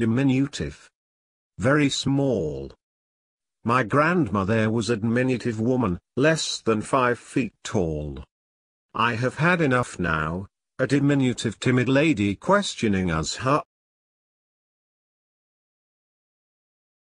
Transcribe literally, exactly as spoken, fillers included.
Diminutive. Very small. My grandmother was a diminutive woman, less than five feet tall. I have had enough now. A diminutive timid lady questioning us. Huh?